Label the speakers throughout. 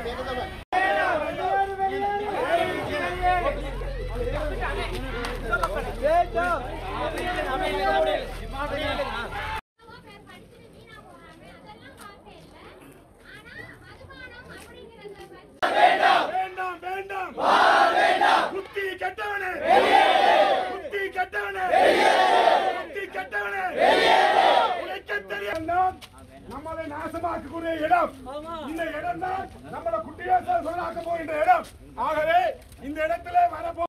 Speaker 1: நம்மளை நாசமாக்கக்கூடிய இடம் இந்த இடம் தான் நம்மள குட்டியாச சொல்லாக்க போகின்ற இடம். ஆகவே இந்த இடத்துல வரப்போ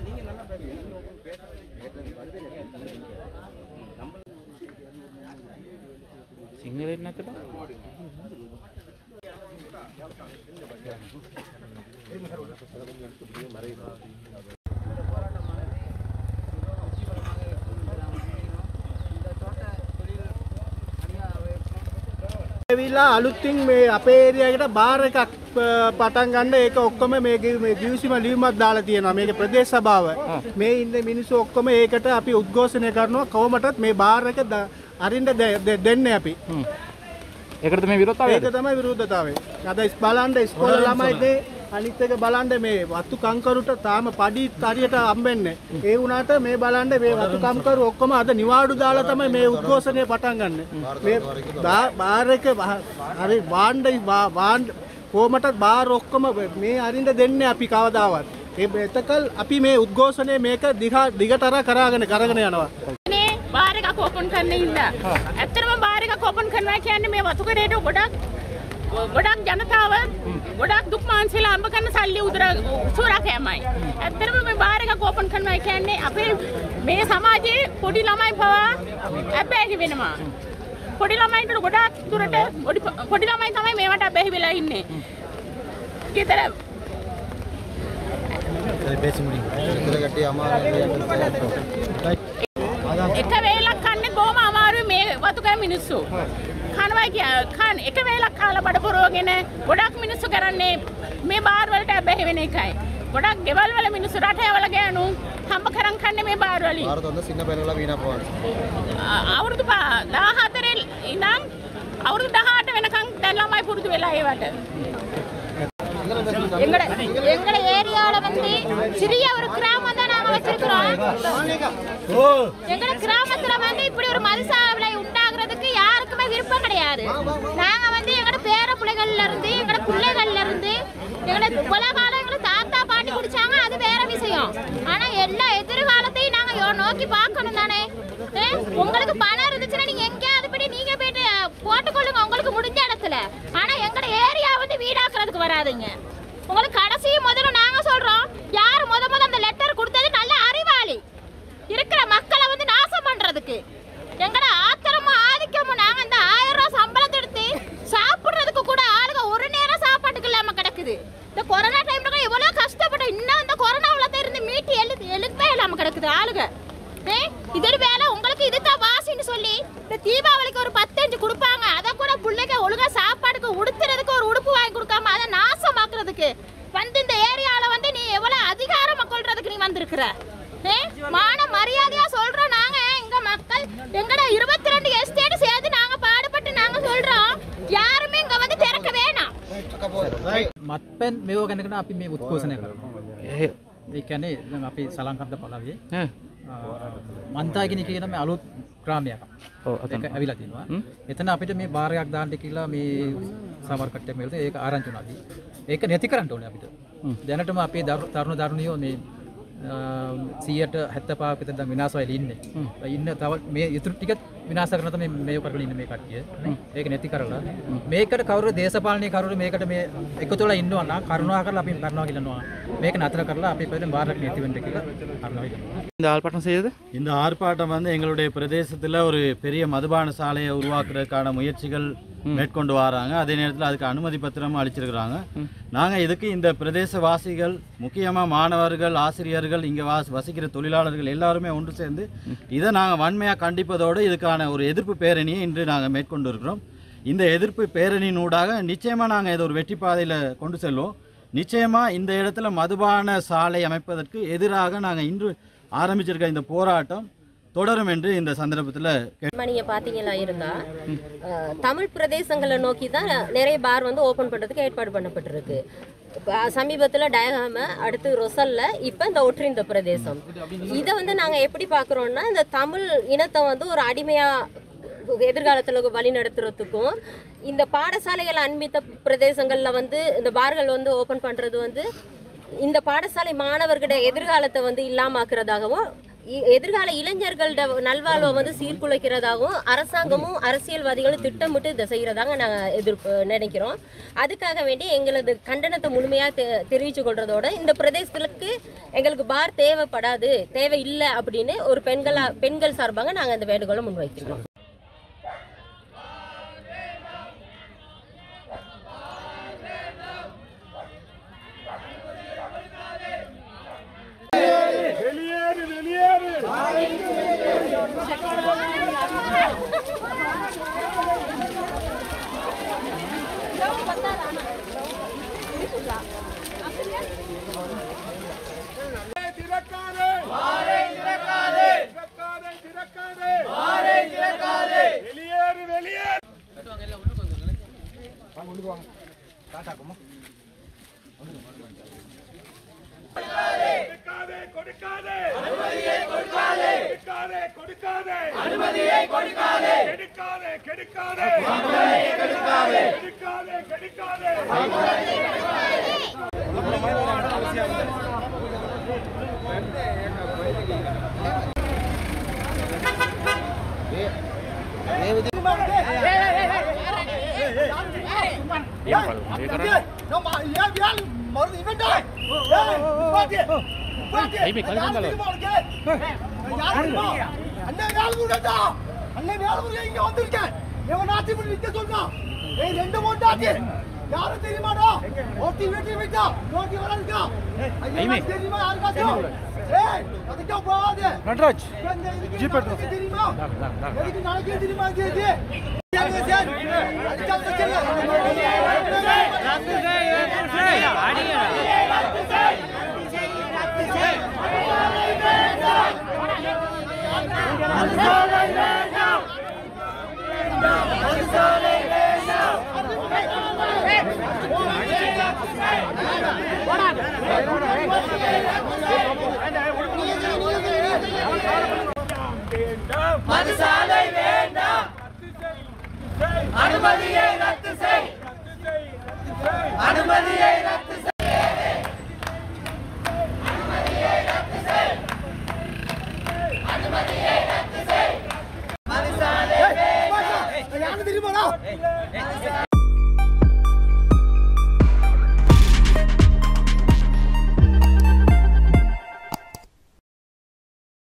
Speaker 2: සිංහල නැතට
Speaker 3: ඇවිල්ලා අලුතින් මේ අපේ ඒරියා එකට බාර් එකක් පටන් ගන්න ඒක ඔක්කොම මේ කිවිසුම ලියුමක් දාලා තියෙනවා මේකේ ප්‍රදේශ සභාව මේ ඉන්න මිනිස්සු ඔක්කොම ඒකට අපි උද්ඝෝෂණය කරනවා කොහොමදත් මේ බාර් එක අරින්න දෙන්නේ අපි
Speaker 2: ඒකට තමයි විරෝධතාවය
Speaker 3: ඒක තමයි විරෝධතාවය අද බලන්න ඉස්කෝලේ ළමයිනේ අනිත් එක බලන්න මේ වතු කංකරුට තාම පඩි හරියට හම්බෙන්නේ ඒ වුණාට මේ බලන්න මේ වතු කංකරු ඔක්කොම අද නිවාඩු දාලා තමයි මේ උද්ඝෝෂණය පටන් ගන්න මේ බාර් එක හරි වාණ්ඩ කොහමද බාර් ඔක්කොම මේ අරින්න දෙන්නේ අපි කවදාවත් ඒ එතකල් අපි මේ උද්ඝෝෂණය මේක දිගටර කරගෙන යනවා
Speaker 4: බාර් එකක් ඕපන් කරන්න ඉන්න ඇත්තටම බාර් එකක් ඕපන් කරනවා කියන්නේ මේ වතු කරේට ගොඩක් ජනතාව ගොඩක් දුක් මානසිකලා අම්බ කරන සල්ලි උසුරා කෑමයි. ඇත්තටම මේ බාර් එකක් ඕපන් කරනවා කියන්නේ අපේ මේ සමාජයේ පොඩි ළමයි පවා ඇබ්බැහි වෙනවා. පොඩි ළමයින්ට ගොඩක් දුරට පොඩි ළමයි තමයි මේවට ඇබ්බැහි වෙලා ඉන්නේ. ගෙදර එක වේලක් කන්නේ බොහොම අමාරුයි මේ වතුකෑ මිනිස්සු. කනවා එක වේලක් කාලා බඩ පුරවගෙන ගොඩක් මිනිස්සු කරන්නේ මේ බාර් වලට ඇබ්බැහි වෙන එකයි. ගොඩක් ගෙවල් වල මිනිස්සු රටේවල ගෑනු හම්බ කරන් කන්නේ මේ බාර් වලින්. බාර් තොන්ද සින්න බැලලා වීනා පවන. අවුරුදු 14 ඉඳන් අවුරුදු 18 වෙනකන් දැන් ළමයි පුරුදු වෙලා ඒවට. எங்கட ஏரியாவில் வந்து சிறிய ஒரு கிராமம் தான் நாங்கள் வச்சிருக்கிறோம். எங்கட கிராமத்தில் வந்து இப்படி ஒரு மதுசாலை உண்டாகிறதுக்கு யாருக்குமே விருப்பம் கிடையாது. நாங்கள் வந்து எங்கட பேர பிள்ளைகள்ல இருந்து எங்கட பிள்ளைகள்ல இருந்து எங்கட பல காலம் எங்களை தாத்தா பாட்டி குடிச்சாங்க, அது வேற விஷயம். ஆனால் எல்லா எதிர்காலத்தையும் நாங்கள் நோக்கி பார்க்கணும் தானே. உங்களுக்கு பணம் இருந்துச்சுன்னா நீங்க எங்கேயாவது போய் நீங்க போயிட்டு போட்டுக்கொள்ளுங்க உங்களுக்கு முடிஞ்ச இடத்துல. ஆனா எங்கட ஏரியா வந்து வீடாக்குறதுக்கு வராதுங்க. உங்களுக்கு கடைசி முதல்ல நாங்க சொல்றோம், யார் முத அந்த லெட்டர் கொடுத்தது நல்ல அறிவாளி இருக்கிற மக்களை வந்து நாசம் பண்றதுக்கு. எங்கட ஆத்திரமும் ஆதிக்கமும் நாங்க இந்த 1000 ரூபாய் சம்பளத்தை எடுத்து சாப்பிடுறதுக்கு கூட ஆளுங்க ஒரு நேரம் சாப்பாட்டுக்கு இல்லாம கிடக்குது. இந்த கொரோனா டைம்ல எவ்வளவு கஷ்டப்பட்டு இன்னும் இந்த கொரோனாவுல இருந்து மீட்டி எழுப்பே இல்லாம கிடக்குது ஆளுங்க. இதொரு வேலை உங்களுக்கு இதுதான் வாசின்னு சொல்லி இந்த தீபாவளிக்கு ஒரு 10 கொடுப்பாங்க. அதை கூட பிள்ளைங்க ஒழுங்கா சாப்பாடுக்கு உடுத்துறதுக்கு ஒரு உடுப்பு வாங்கி கொடுக்காம அதை நாசமாக்குறதுக்கு வந்து இந்த ஏரியால வந்து நீ எவ்வளவு அதிகாரம் கொள்றதுக்கு நீ வந்திருக்கிற. மான மரியாதையா சொல்றோம் நாங்க. எங்க மக்கள் எங்கட 22 எஸ்டேட் சேர்த்து நாங்க பாடுபட்டு நாங்க சொல்றோம், யாருமே இங்க வந்து திறக்க வேணாம்.
Speaker 5: මත්පැන් මේව ගැනගෙන අපි මේ උත්කෝෂණය කරනවා. ඒ කියන්නේ දැන් අපි සලංකන්ද පළාවේ මන්තාගිනි කියන මේ අලුත් ග්‍රාමයක්. ඒක ඇවිල්ලා තියෙනවා. එතන අපිට මේ බාරයක් දාන්න කියලා මේ සමහර කට්ටිය මේකට ඒක ආරංචි වුණා. ඒක නැති කරන්න ඕනේ අපිට. දැනටම අපේ තරුණ දරුණියෝ මේ 175ක විතර දැන් විනාශ වෙලා ඉන්නේ. ඉන්න තව මේ ඉතුරු ටික විනාශ කරන තමයි මේ කරගෙන ඉන්නේ මේ කට්ටිය. ඒක නැති කරලා මේකට කවුරු දේශපාලනීය කවුරු මේකට මේ එකතු වෙලා ඉන්නවා නම් කරුණා කරලා අපි කරනවා කියනවා. මේක නතර කරලා අපි இப்ப பாரக் நிறுத்தி வென்ற கருணாவை.
Speaker 2: இந்த ஆர்ப்பாட்டம் செய்தது
Speaker 6: இந்த ஆர்ப்பாட்டம் வந்து எங்களுடைய பிரதேசத்தில் ஒரு பெரிய மதுபான சாலையை உருவாக்குறதுக்கான முயற்சிகள் மேற்கொண்டு வராங்க. அதே நேரத்தில் அதுக்கு அனுமதி பத்திரமும் அளிச்சிருக்கிறாங்க. நாங்கள் இதுக்கு இந்த பிரதேசவாசிகள் முக்கியமாக மாணவர்கள், ஆசிரியர்கள், இங்கே வசிக்கிற தொழிலாளர்கள் எல்லாருமே ஒன்று சேர்ந்து இதை நாங்கள் வன்மையாக கண்டிப்பதோடு இதுக்கான ஒரு எதிர்ப்பு பேரணியை இன்று நாங்கள் மேற்கொண்டு இருக்கிறோம். இந்த எதிர்ப்பு பேரணியினூடாக நிச்சயமாக நாங்கள் இதை ஒரு வெற்றி பாதையில் கொண்டு செல்வோம். நிச்சயமாக இந்த இடத்துல மதுபான சாலை அமைப்பதற்கு எதிராக நாங்கள் இன்று ஆரம்பிச்சிருக்க இந்த போராட்டம் தொடரும் என்று இந்த சந்தர்ப்பத்தில்
Speaker 7: நீங்க பாத்தீங்களா இருந்தா தமிழ் பிரதேசங்களை நோக்கி தான் நிறைய பார் வந்து ஓபன் பண்றதுக்கு ஏற்பாடு பண்ணப்பட்டிருக்கு. சமீபத்தில் டயகாம, அடுத்து ரொசல்ல, இப்போ இந்த ஒற்றிந்த பிரதேசம். இதை வந்து நாங்கள் எப்படி பார்க்குறோன்னா, இந்த தமிழ் இனத்தை வந்து ஒரு அடிமையாக எதிர்காலத்தில் வழி நடத்துறதுக்கும், இந்த பாடசாலைகள் அண்மித்த பிரதேசங்களில் வந்து இந்த பார்கள் வந்து ஓப்பன் பண்ணுறது வந்து இந்த பாடசாலை மாணவர்களோட எதிர்காலத்தை வந்து இல்லாமாக்குறதாகவும், எதிர்கால இளைஞர்களோட நல்வாழ்வை வந்து சீர்குலைக்கிறதாகவும் அரசாங்கமும் அரசியல்வாதிகளும் திட்டமிட்டு இதை செய்கிறதாங்க நாங்கள் நினைக்கிறோம். அதுக்காக வேண்டி எங்களது கண்டனத்தை முழுமையாக தெரிவித்து கொள்றதோட, இந்த பிரதேசத்துக்கு எங்களுக்கு பார் தேவைப்படாது, தேவை இல்லை அப்படின்னு ஒரு பெண்கள் சார்பாக நாங்கள் இந்த வேண்டுகோளை முன்வைக்கிறோம்.
Speaker 1: நடராஜ்
Speaker 8: மதுசாலை வேண்டாம், அனுமதியை ரத்து செய், அனுமதியை ரத்து செய், அனுமதியை ரத்து செய், மதுசாலை வேண்டாம்.